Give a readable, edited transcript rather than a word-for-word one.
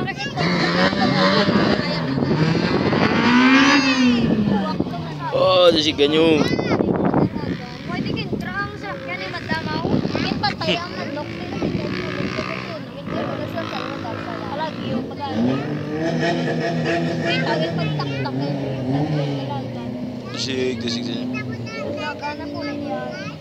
Oh, si ganyo. Pwede kin trang sa yan ay madamaw. Kin patay ang mandok nila kita halagi yung pag-ano. Tawid pagtaktak eh. Sige. Nagana po na niya.